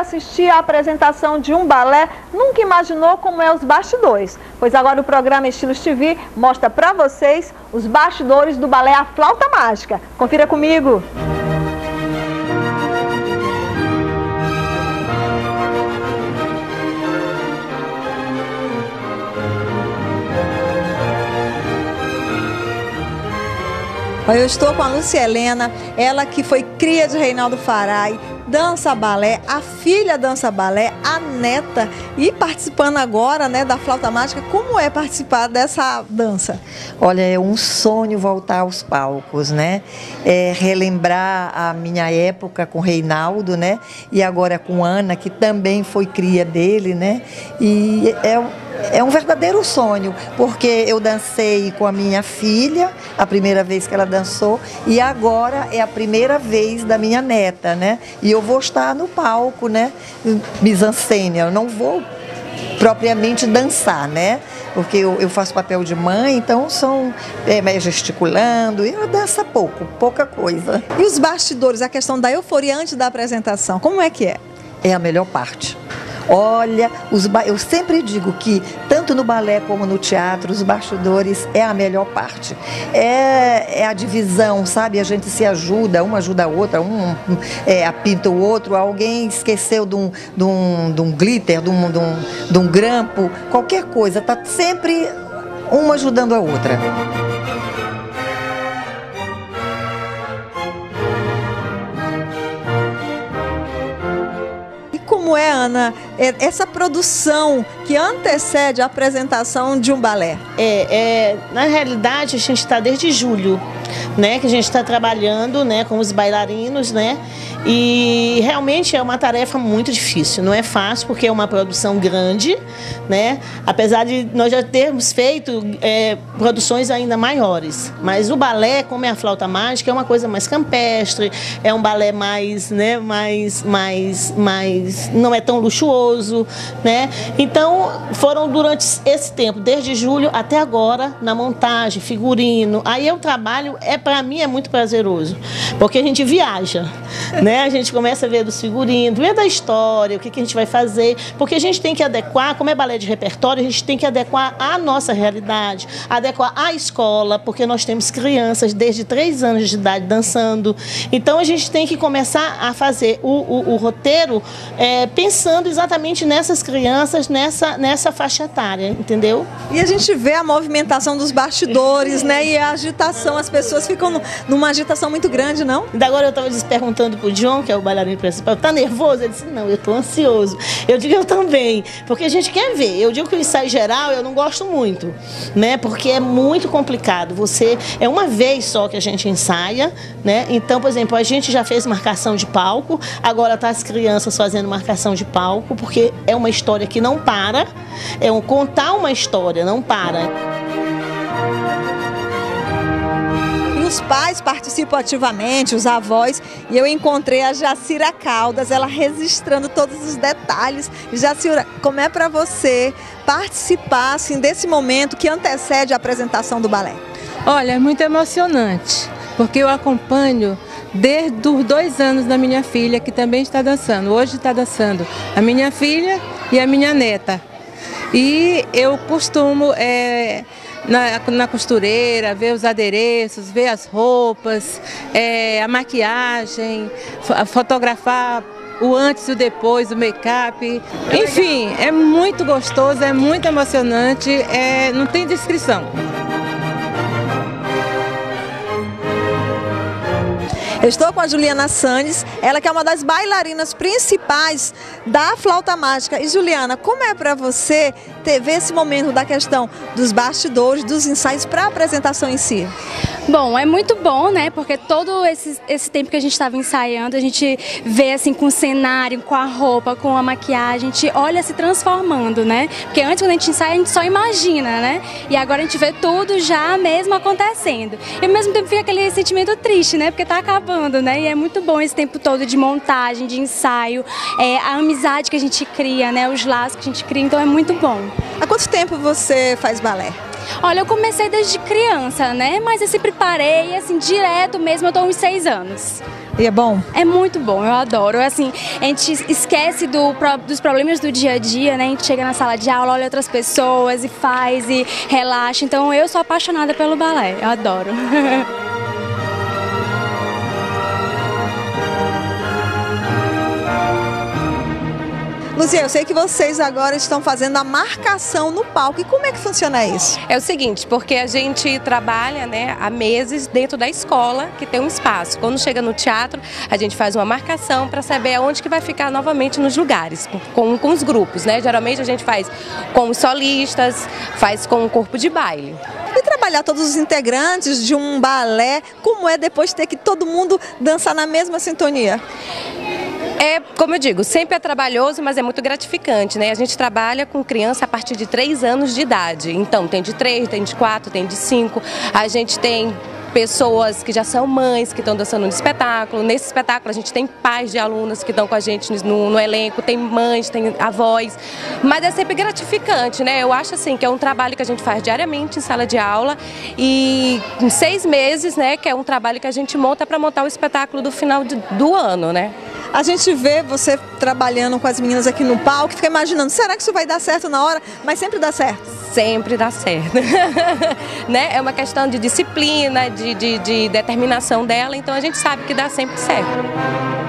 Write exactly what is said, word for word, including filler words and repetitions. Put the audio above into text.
assistir a apresentação de um balé, nunca imaginou como é os bastidores. Pois agora o programa Estilos T V mostra para vocês os bastidores do balé A Flauta Mágica. Confira comigo! Eu estou com a Lúcia Helena, ela que foi cria de Reinaldo Farai, dança balé, a filha dança balé, a neta, e participando agora, né, da Flauta Mágica. Como é participar dessa dança? Olha, é um sonho voltar aos palcos, né? É relembrar a minha época com Reinaldo, né? E agora com Ana, que também foi cria dele, né? E é É um verdadeiro sonho, porque eu dancei com a minha filha, a primeira vez que ela dançou, e agora é a primeira vez da minha neta, né? E eu vou estar no palco, né? Mise-en-scène, eu não vou propriamente dançar, né? Porque eu, eu faço papel de mãe, então são é, gesticulando, e ela dança pouco, pouca coisa. E os bastidores, a questão da euforia antes da apresentação, como é que é? É a melhor parte. Olha, os ba... eu sempre digo que tanto no balé como no teatro, os bastidores é a melhor parte. É, é a divisão, sabe? A gente se ajuda, uma ajuda a outra, um é, apinta o outro, alguém esqueceu de um, de um, de um glitter, de um, de, um, de um grampo, qualquer coisa, tá sempre uma ajudando a outra. Como é, Ana, essa produção que antecede a apresentação de um balé? É, é, na realidade, a gente está desde julho, né, que a gente está trabalhando, né, com os bailarinos, né, e realmente é uma tarefa muito difícil, não é fácil porque é uma produção grande, né, apesar de nós já termos feito é, produções ainda maiores, mas o balé, como é a Flauta Mágica, é uma coisa mais campestre, é um balé mais, né, mais, mais, mais, não é tão luxuoso, né, então foram durante esse tempo, desde julho até agora, na montagem, figurino, aí o trabalho, é, para mim é muito prazeroso, porque a gente viaja, né? A gente começa a ver dos figurinos, ver da história, o que, que a gente vai fazer, porque a gente tem que adequar, como é balé de repertório, a gente tem que adequar à nossa realidade, adequar à escola, porque nós temos crianças desde três anos de idade dançando, então a gente tem que começar a fazer o, o, o roteiro é, pensando exatamente nessas crianças, nessa, nessa faixa etária, entendeu? E a gente vê a movimentação dos bastidores, né, e a agitação, as pessoas ficam numa agitação muito grande, não? E agora eu estava perguntando pro John, que é o bailarino principal, tá nervoso? Ele disse, não, eu tô ansioso. Eu digo, eu também, porque a gente quer ver. Eu digo que o ensaio geral eu não gosto muito, né, porque é muito complicado. Você, é uma vez só que a gente ensaia, né, então, por exemplo, a gente já fez marcação de palco, agora tá as crianças fazendo marcação de palco, porque é uma história que não para, é um contar uma história, não para. Os pais participam ativamente, os avós, e eu encontrei a Jacira Caldas, ela registrando todos os detalhes. Jacira, como é para você participar assim, desse momento que antecede a apresentação do balé? Olha, é muito emocionante, porque eu acompanho desde os dois anos da minha filha, que também está dançando. Hoje está dançando a minha filha e a minha neta. E eu costumo... É, Na, na costureira, ver os adereços, ver as roupas, é, a maquiagem, fotografar o antes e o depois, o make-up. Enfim, é muito gostoso, é muito emocionante, é, não tem descrição. Eu estou com a Juliana Sandes, ela que é uma das bailarinas principais da Flauta Mágica. E Juliana, como é para você ter, ver esse momento da questão dos bastidores, dos ensaios para a apresentação em si? Bom, é muito bom, né? Porque todo esse, esse tempo que a gente estava ensaiando, a gente vê assim com o cenário, com a roupa, com a maquiagem, a gente olha se transformando, né? Porque antes quando a gente ensaia, a gente só imagina, né? E agora a gente vê tudo já mesmo acontecendo. E ao mesmo tempo fica aquele sentimento triste, né? Porque tá acabando, né? E é muito bom esse tempo todo de montagem, de ensaio, é, a amizade que a gente cria, né? Os laços que a gente cria, então é muito bom. Há quanto tempo você faz balé? Olha, eu comecei desde criança, né? Mas eu sempre parei, assim, direto mesmo, eu tô uns seis anos. E é bom? É muito bom, eu adoro. Assim, a gente esquece do, dos problemas do dia a dia, né? A gente chega na sala de aula, olha outras pessoas e faz e relaxa. Então eu sou apaixonada pelo balé, eu adoro. Luzia, eu sei que vocês agora estão fazendo a marcação no palco. E como é que funciona isso? É o seguinte, porque a gente trabalha, né, há meses dentro da escola, que tem um espaço. Quando chega no teatro, a gente faz uma marcação para saber aonde que vai ficar novamente nos lugares, com, com os grupos, né? Geralmente a gente faz com os solistas, faz com o corpo de baile. E trabalhar todos os integrantes de um balé, como é depois ter que todo mundo dançar na mesma sintonia? É, como eu digo, sempre é trabalhoso, mas é muito gratificante, né? A gente trabalha com criança a partir de três anos de idade. Então, tem de três, tem de quatro, tem de cinco. A gente tem pessoas que já são mães, que estão dançando no espetáculo. Nesse espetáculo a gente tem pais de alunos que estão com a gente no, no elenco, tem mães, tem avós, mas é sempre gratificante, né? Eu acho assim que é um trabalho que a gente faz diariamente em sala de aula e em seis meses, né, que é um trabalho que a gente monta para montar o espetáculo do final de, do ano, né? A gente vê você trabalhando com as meninas aqui no palco, fica imaginando, será que isso vai dar certo na hora? Mas sempre dá certo. Sempre dá certo. Né? É uma questão de disciplina, de, de, de determinação dela, então a gente sabe que dá sempre certo.